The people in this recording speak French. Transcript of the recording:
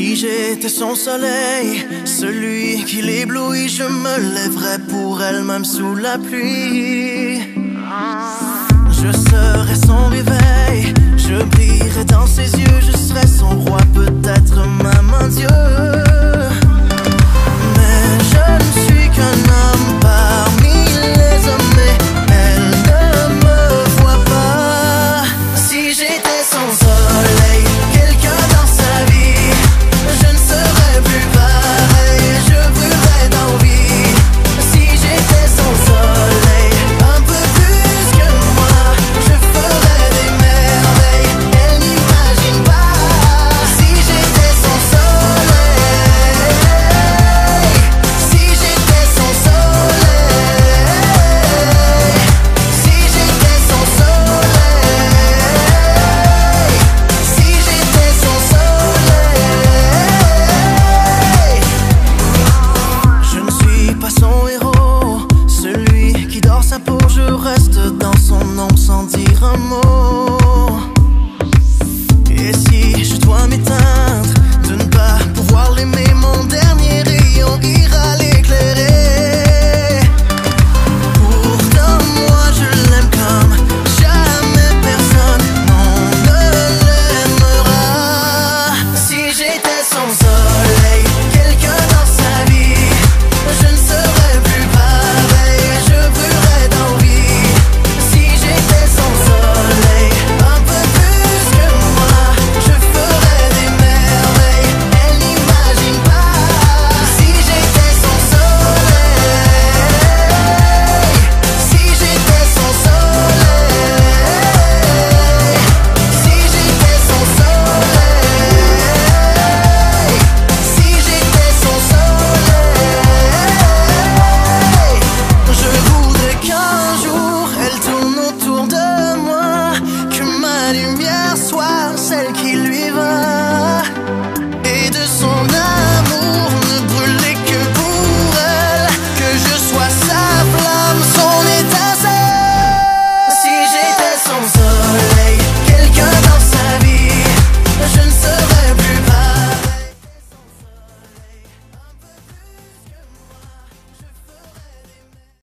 Si j'étais son soleil, celui qui l'éblouit, je me lèverais pour elle même sous la pluie. Je serais son réveil, je brillerais dans ses yeux, je serais son roi, peut-être même un dieu. Mais je ne suis qu'un homme parmi les hommes et elle ne me voit pas. Si j'étais son soleil, quelqu'un dans sa vie, je ne serais plus pareil, je brûlerais d'envie. Si j'étais son soleil, un peu plus que moi, je ferais des merveilles, elle n'imagine pas. Si j'étais son soleil, si j'étais son soleil, si j'étais son soleil, si j'étais son soleil. Je ne suis pas son héros, celui qui dort sa peau, je reste dans son ombre sans dire un mot.